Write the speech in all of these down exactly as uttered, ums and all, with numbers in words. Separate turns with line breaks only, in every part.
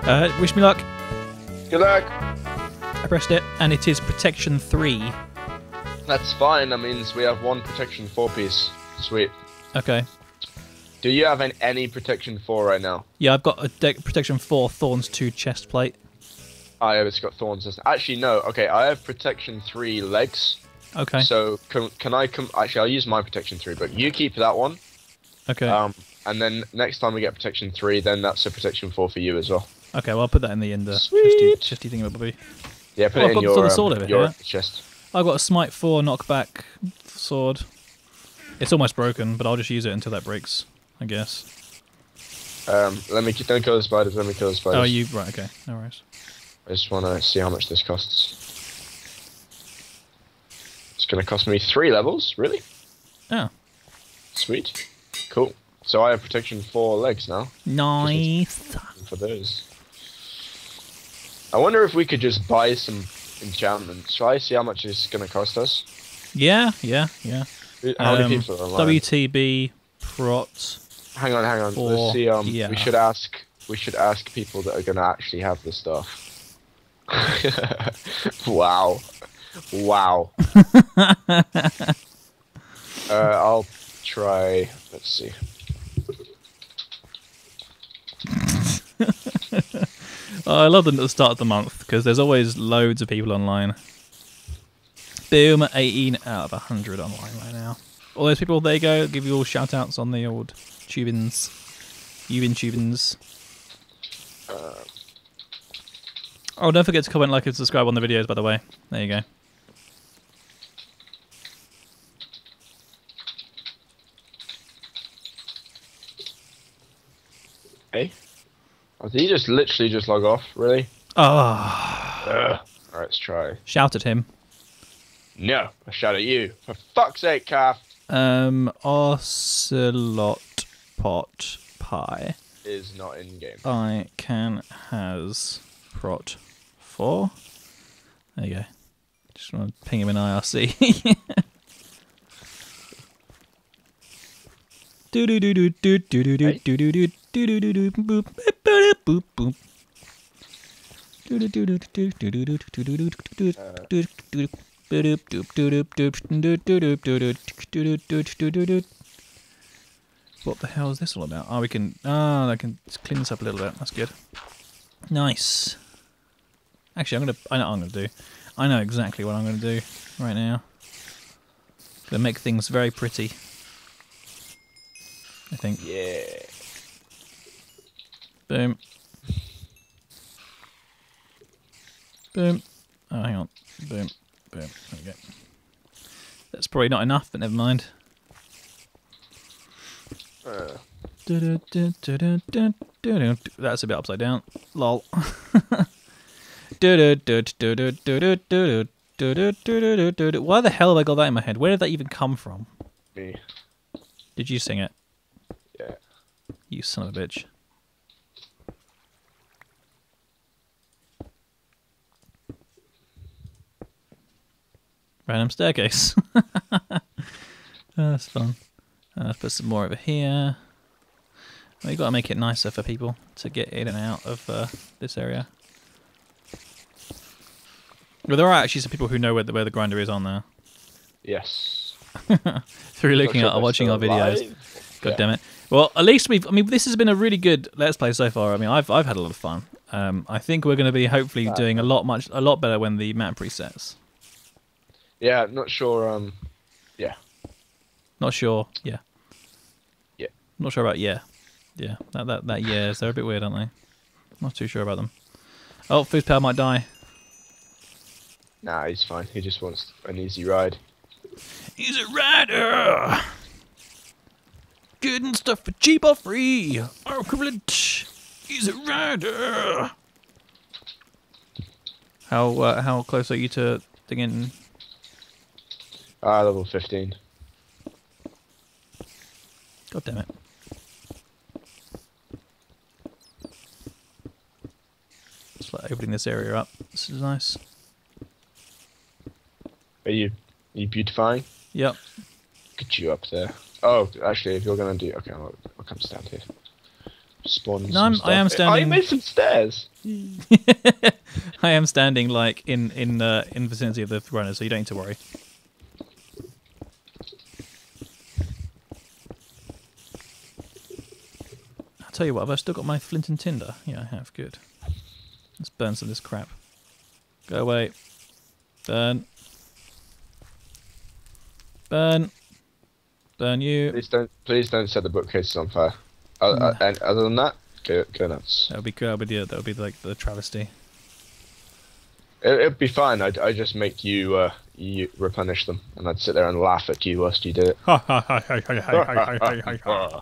Uh, wish me luck.
Good luck.
I pressed it, and it is protection three.
That's fine. That means we have one protection four piece. Sweet.
Okay.
Do you have an, any protection four right now?
Yeah, I've got a deck protection four thorns two chest plate.
I have. It's got thorns. Actually, no. Okay, I have protection three legs.
Okay.
So can can I come? Actually, I'll use my protection three, but you keep that one.
Okay.
Um, and then next time we get protection three, then that's a protection four for you as well.
Okay, well I'll put that in the in the
Sweet.
chesty, chesty thingy.
Yeah, put
Oh,
it
I've
in
got
your,
the sword
um,
over
your
here.
chest.
I've got a smite four knockback sword. It's almost broken, but I'll just use it until that breaks, I guess.
Um, let me don't kill the spiders. Let me kill the spiders.
Oh, you right? Okay, no worries.
I just want to see how much this costs. It's going to cost me three levels, really?
Oh.
Sweet. Cool. So I have protection four legs now.
Nice.
For those. I wonder if we could just buy some enchantments. Shall I see how much it's going to cost us?
Yeah, yeah, yeah.
How
um,
many people are online?
W T B prot.
Hang on, hang on.
Or,
Let's see. Um,
yeah.
we should ask. We should ask people that are going to actually have the stuff. Wow. Wow. uh, I'll try. Let's see.
Oh, I love them at the start of the month because there's always loads of people online. Boom, eighteen out of one hundred online right now. All those people, there you go. Give you all shout outs on the old tubins. Ubin tubins.
Uh,
oh, don't forget to comment, like, and subscribe on the videos, by the way. There you go.
Hey? Oh, did he just literally just log off? Really?
Oh.
Alright, let's try.
Shout at him.
No, I shout at you. For fuck's sake, Calf.
Um, Ocelot Pot Pie.
Is not in game.
I can has prot four. There you go. Just want to ping him in I R C. Do do do do do do do do do do do do do do boop boop boop boop. Do do do do do do do do do do do do do. What the hell is this all about? Oh, we can. Oh, I can clean this up a little bit. That's good. Nice. Actually, I'm gonna. I know what I'm gonna do. I know exactly what I'm gonna do right now. Gonna make things very pretty. I think.
Yeah.
Boom. Boom. Oh, hang on. Boom. Boom. There we go. That's probably not enough, but never mind.
Uh.
That's a bit upside down. Lol. Why the hell have I got that in my head? Where did that even come from?
Me.
Did you sing it?
Yeah.
You son of a bitch. Random staircase. Oh, that's fun. Uh, let's put some more over here. Well, you've got to make it nicer for people to get in and out of uh, this area. Well, there are actually some people who know where the, where the grinder is on there.
Yes.
Through looking
sure
at watching our videos.
alive.
God
Yeah.
damn it. Well, at least we've... I mean, this has been a really good Let's Play so far. I mean, I've I've had a lot of fun. Um, I think we're going to be hopefully
That-
doing a lot much a lot better when the map resets.
Yeah, I'm not sure. Um. Yeah.
Not sure. Yeah.
Yeah.
Not sure about yeah. Yeah. That that that yeahs. They're a bit weird, aren't they? Not too sure about them. Oh, Foos Power might die.
Nah, he's fine. He just wants an easy ride.
He's a rider. Getting stuff for cheap or free. Or equivalent. He's a rider. How uh, how close are you to thinking?
Ah, level fifteen.
God damn it. Just like opening this area up. This is nice.
Are you? Are you beautifying?
Yep.
Get you up there. Oh, actually, if you're gonna do, okay, I'll, I'll come stand here. spawn.
No, I'm, I am standing.
I made some stairs.
I am standing like in in uh, in vicinity of the runners, so you don't need to worry. I'll tell you what, have I still got my flint and tinder? Yeah, I have. Good. Let's burn some of this crap. Go away. Burn. Burn. Burn you.
Please don't, please don't set the bookcases on fire. Uh, uh, and other than that, go, go nuts.
That would be good. That would be, that would be like the travesty.
It, it'd be fine. I'd, I'd just make you, uh, you replenish them, and I'd sit there and laugh at you whilst you did it.
Ha ha ha ha ha ha ha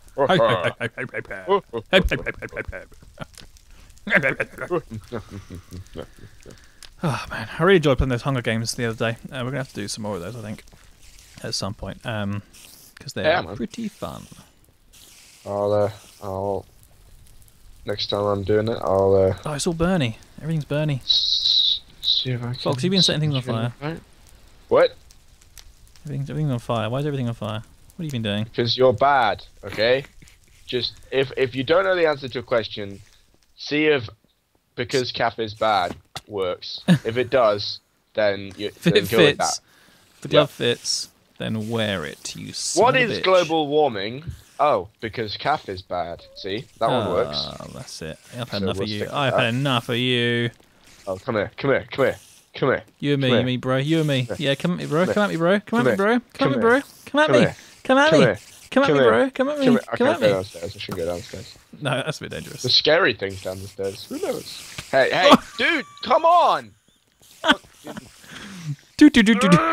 ha. Oh man, I really enjoyed playing those Hunger Games the other day. Uh, we're gonna have to do some more of those, I think, at some point, um, because they're
Yeah,
pretty fun.
I'll, uh, I'll. Next time I'm doing it, I'll. Uh,
Oh, it's all Bernie. Everything's Bernie.
s see if I can.
Fox, you've been setting things on fire.
What?
Everything's, everything's on fire. Why is everything on fire? What have you been doing?
Because you're bad. Okay. Just if if you don't know the answer to a question, see if because Caff is bad works. If it does, then you
If
then
it
go with
fits,
that.
if the glove fits, then wear it. You son
What
of a
is
bitch.
global warming? Oh, because Caff is bad. See, that one works.
Oh, that's it. I've had
So
enough
we'll
of you.
stick with
I've
that.
had enough of you.
Oh, come here, come here, come here, come here.
You and me,
Come
you
here.
and me, bro. You and me. Yeah, come at me, bro.
Come
Come at me, bro. Come at
Come
me, bro. Come
Come
at me,
here.
bro. Come at
Come
me.
here.
Come at
Come
me.
here.
Come at
Come
me,
here.
bro. Come at
Come
me.
here. I
Come
can't
at
go
me.
downstairs. I shouldn't go downstairs.
No, that's a bit dangerous.
The scary things down the stairs. Who knows? Hey, hey, dude, come on!
Do do do do do.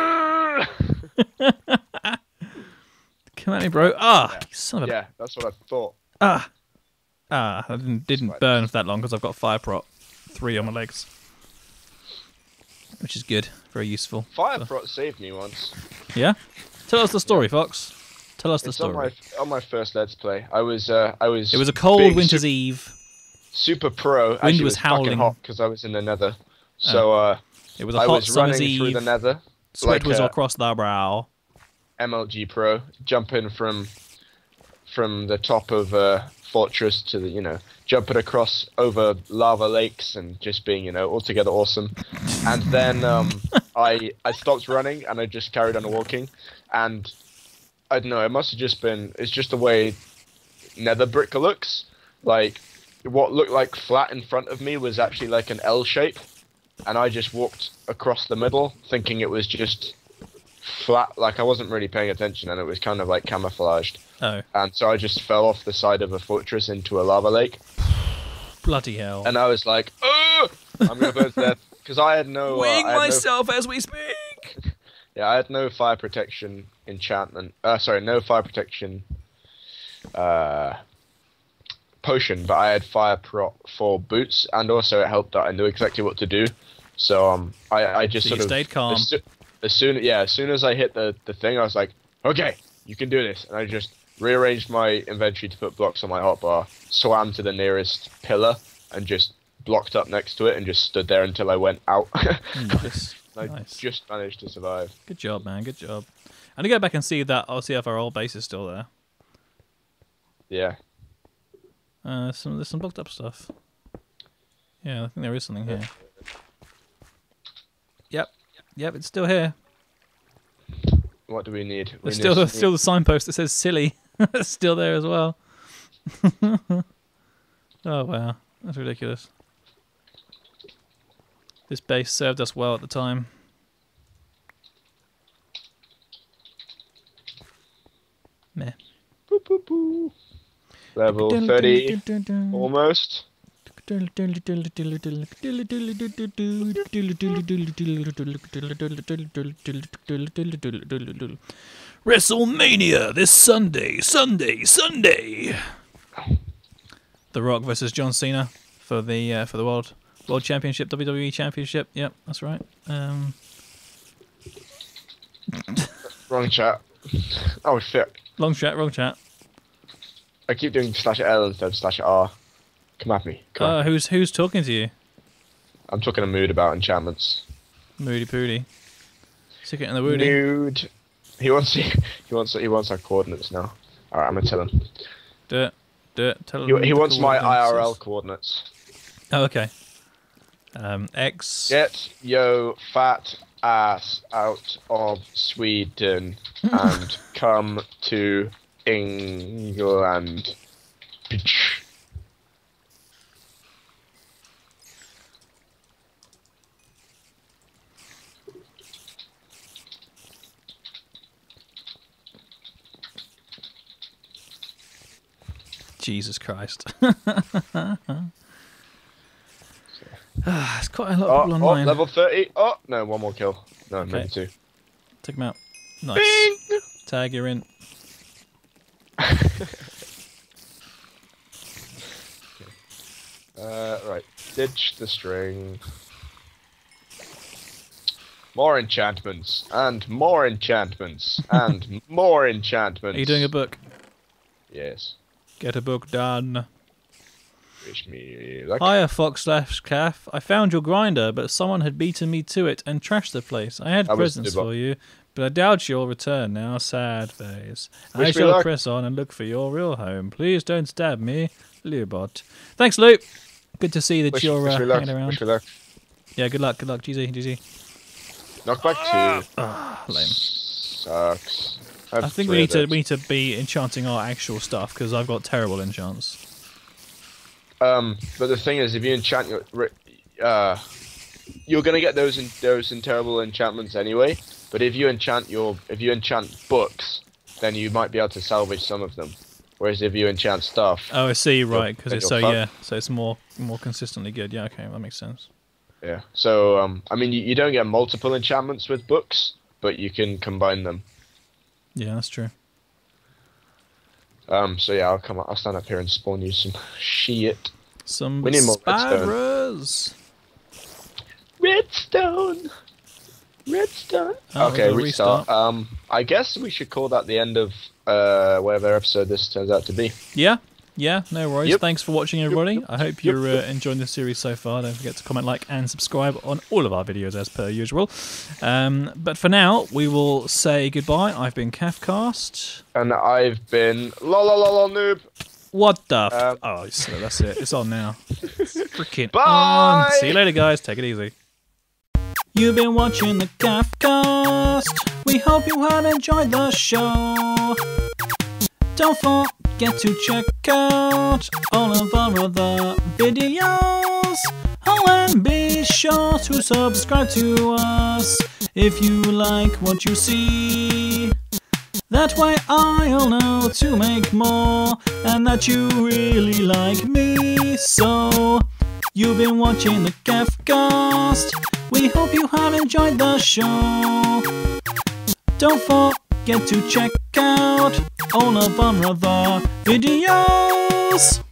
Come at me, bro. Ah,
Yeah.
you son of a.
Yeah, that's what I thought.
Ah, ah. I didn't didn't
Right.
burn for that long because I've got fire prop three on my legs, which is good. Very useful.
Fire prot saved me once.
Yeah. Tell us the story, Fox. Tell us the
It's on
story.
my on my first Let's Play. I was uh I was.
It was a cold
being
winter's
su-
eve.
super pro. Actually,
Wind
it
was
fucking
howling.
hot because I was in the Nether. So uh,
It was a
I
hot
was
summer's
running through
eve.
the Nether.
Sweat
like
was
a
across the brow.
M L G pro, jumping from from the top of a fortress to the you know jumping across over lava lakes and just being you know altogether awesome. And then um, I I stopped running and I just carried on walking, and I don't know. It must have just been. It's just the way Nether brick looks. Like what looked like flat in front of me was actually like an L shape, and I just walked across the middle, thinking it was just flat. Like I wasn't really paying attention, and it was kind of like camouflaged.
Oh,
And so I just fell off the side of a fortress into a lava lake,
bloody hell.
and I was like, "Oh, I'm gonna burn to death," because I had no. Uh,
Weighing
I had no
myself as we speak.
Yeah, I had no fire protection enchantment. Uh, sorry, no fire protection uh, potion, but I had fire prot for boots, and also it helped that I knew exactly what to do. So um, I, I just
So
sort
you
of
stayed calm.
As, soo- as soon, yeah, as soon as I hit the the thing, I was like, okay, you can do this, and I just rearranged my inventory to put blocks on my hotbar, swam to the nearest pillar, and just blocked up next to it, and just stood there until I went out.
Nice.
I
Nice.
just managed to survive.
Good job, man. Good job. And to go back and see that, I'll see if our old base is still there.
Yeah.
Uh, there's some, there's some blocked up stuff. Yeah, I think there is something here. Yep. Yep, it's still here.
What do we need? We
There's
need
still,
some-
there's still the signpost that says silly. It's still there as well. Oh, wow. That's ridiculous. This base served us well at the time. Meh.
Boo, boo, boo. Level thirty, almost.
WrestleMania this Sunday, Sunday, Sunday. The Rock versus John Cena for the uh, for the world world championship, W W E championship. Yep, that's right. Um,
Wrong chat. Oh shit.
long chat, wrong chat.
I keep doing slash L instead of slash R. Come at me. Come
Uh,
at.
who's who's talking to you?
I'm talking a mood about enchantments.
Moody Pooty. Stick it in the woody.
Mood. He wants he wants he wants our coordinates now. Alright, I'm gonna tell him.
Do it. Do it. Tell
He,
him
he
the
wants my I R L
coordinates.
coordinates.
Oh, okay. Um, X.
Get yo fat ass out of Sweden and come to England.
Jesus Christ. It's quite a lot of
Oh,
people
oh,
online.
level thirty. Oh, no, one more kill. No,
Okay.
maybe two.
Take him out. Nice.
Bing!
Tag, you're in.
Uh, right. Ditch the string. More enchantments. And more enchantments. And more enchantments.
Are you doing a book?
Yes.
Get a book done.
Wish me luck.
Hiya, Fox slash Caff. I found your grinder, but someone had beaten me to it and trashed the place. I had
That was
presents
Dubot.
for you, but I doubt you'll return now. Sad face. I
Wish me
shall
luck.
press on and look for your real home. Please don't stab me, Lubot. Thanks, Luke. Good to see that
Wish,
you're
wish
uh,
me luck.
hanging around.
Wish me luck.
Yeah, good luck, good luck. G Z, G Z.
Knockback two.
Ah, lame.
Sucks.
I think we need to we need to be enchanting our actual stuff because I've got terrible enchants.
Um, but the thing is, if you enchant your, ri- uh, you're gonna get those in, those in terrible enchantments anyway. But if you enchant your, if you enchant books, then you might be able to salvage some of them. Whereas if you enchant stuff,
Oh, I see. Right, because
then
it's so
you're fucked.
yeah, so it's more more consistently good. Yeah, okay, that makes sense.
yeah. So um, I mean, you, you don't get multiple enchantments with books, but you can combine them.
Yeah, that's true.
Um, so yeah, I'll come. I'll stand up here and spawn you some shit.
Some
We need more redstone.
spiders.
Redstone. Redstone.
Oh,
okay,
we'll
restart.
restart.
Um, I guess we should call that the end of uh whatever episode this turns out to be.
Yeah, yeah, no worries.
Yep.
Thanks for watching, everybody.
Yep,
I hope you're uh, enjoying the series so far. Don't forget to comment, like, and subscribe on all of our videos as per usual. Um, but for now, we will say goodbye. I've been CaffCast.
And I've been la la la la noob.
What the? F
Um,
oh, so that's it. It's on now. It's freaking
Bye!
on. See you later, guys. Take it easy. You've been watching the CaffCast. We hope you have enjoyed the show. Don't forget to check out all of our other videos. Oh, and be sure to subscribe to us if you like what you see. That way I'll know to make more and that you really like me. So, you've been watching the CaffCast. We hope you have enjoyed the show. Don't forget to check out all of our other videos.